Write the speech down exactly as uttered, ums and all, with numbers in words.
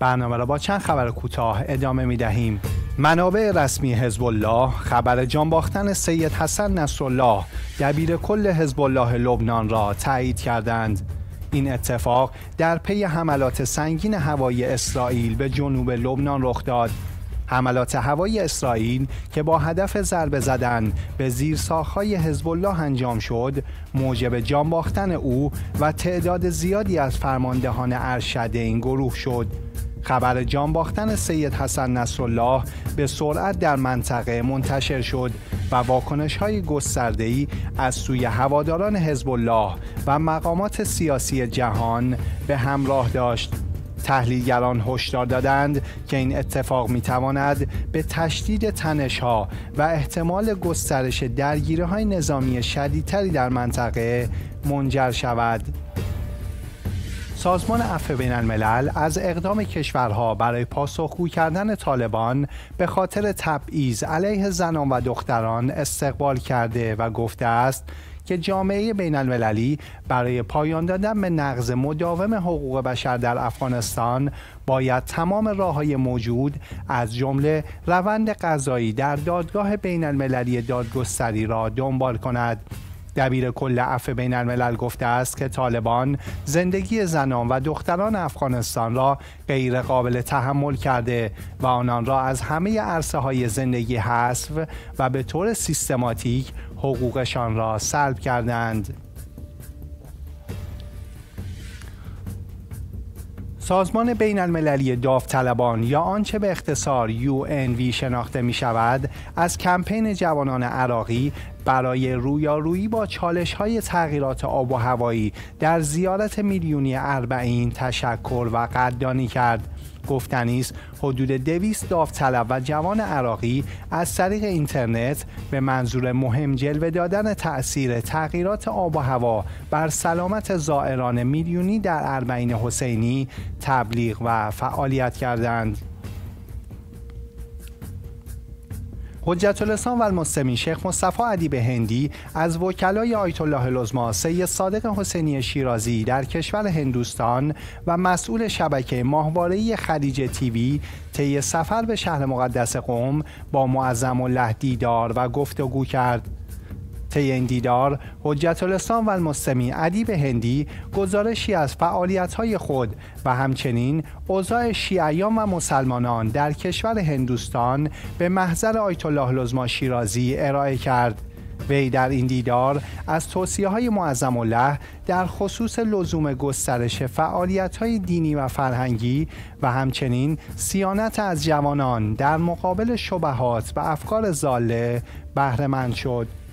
برنامه را با چند خبر کوتاه ادامه می دهیم. منابع رسمی حزب الله خبر جان باختن سید حسن نصرالله دبیر کل حزب الله لبنان را تایید کردند. این اتفاق در پی حملات سنگین هوایی اسرائیل به جنوب لبنان رخ داد. حملات هوایی اسرائیل که با هدف ضربه زدن به زیرساخت‌های حزب الله انجام شد، موجب جان باختن او و تعداد زیادی از فرماندهان ارشد این گروه شد. خبر جان باختن سید حسن نصرالله به سرعت در منطقه منتشر شد و واکنش‌های گسترده‌ای از سوی هواداران حزب الله و مقامات سیاسی جهان به همراه داشت. تحلیلگران هشدار دادند که این اتفاق می‌تواند به تشدید تنش‌ها و احتمال گسترش درگیری‌های نظامی شدیدتری در منطقه منجر شود. سازمان عفو بین الملل از اقدام کشورها برای پاسخگو کردن طالبان به خاطر تبعیض علیه زنان و دختران استقبال کرده و گفته است که جامعه بین المللی برای پایان دادن به نقض مداوم حقوق بشر در افغانستان باید تمام راه‌های موجود از جمله روند قضایی در دادگاه بین المللی دادگستری را دنبال کند. دبیر کل عفو بین الملل گفته است که طالبان زندگی زنان و دختران افغانستان را غیر قابل تحمل کرده و آنان را از همه عرصه‌های زندگی حذف و به طور سیستماتیک حقوقشان را سلب کردند. سازمان بین المللی داوطلبان یا آنچه به اختصار یو ان وی شناخته می شود از کمپین جوانان عراقی برای رویارویی با چالش‌های تغییرات آب و هوایی در زیارت میلیونی اربعین تشکر و قدردانی کرد. گفتنی است حدود دویست داوطلب و جوان عراقی از طریق اینترنت به منظور مهم جلوه دادن تأثیر تغییرات آب و هوا بر سلامت زائران میلیونی در اربعین حسینی تبلیغ و فعالیت کردند. حجت الاسلام و المسلمین شیخ مصطفی ادیب هندی از وکلای آیت الله العظمی سید صادق حسینی شیرازی در کشور هندوستان و مسئول شبکه ماهواره‌ای خلیج تیوی طی سفر به شهر مقدس قم با معظم الله دیدار و گفتگو کرد. طی این دیدار حجت الاسلام و المسلمین ادیب هندی گزارشی از فعالیت‌های خود و همچنین اوضاع شیعیان و مسلمانان در کشور هندوستان به محضر آیت الله العظمی شیرازی ارائه کرد. وی در این دیدار از توصیه‌های معظم الله در خصوص لزوم گسترش فعالیت‌های دینی و فرهنگی و همچنین صیانت از جوانان در مقابل شبهات و افکار ضاله بهره مند شد.